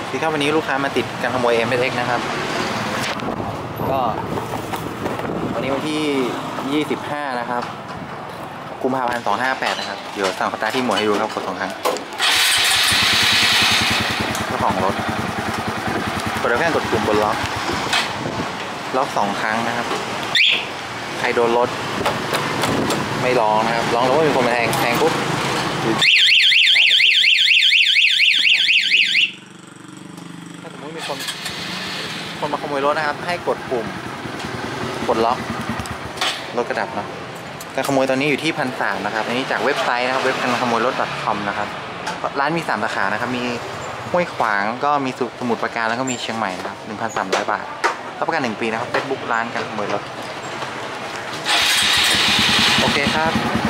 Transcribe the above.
ที่ครับวันนี้ลูกค้ามาติดการขโมย MSX นะครับก็วันนี้วันที่25นะครับกุมภาพันธ์258นะครับเดี๋ยวสั่งสตาร์ทที่หมวดให้ดูครับกด2 ครั้งเจ้าของรถกดแล้วแค่กดปุ่มบนล็อก2 ครั้งนะครับใครโดนรถไม่ร้องนะครับร้องแล้วว่ามีคนมาแทงปุ๊บถ้าสมมติมีคนมาขโมยรถนะครับให้กดปุ่มกดล็อกรถกระดับเนาะการขโมยตอนนี้อยู่ที่1,300นะครับอันนี้จากเว็บไซต์นะครับเว็บการขโมยรถ .com นะครับร้านมี3 สาขานะครับมีห้วยขวางก็มีสมุทรปราการแล้วก็มีเชียงใหม่นะครับ 1,300 บาทรับประกัน1 ปีนะครับ Facebook ร้านการขโมยรถโอเคครับ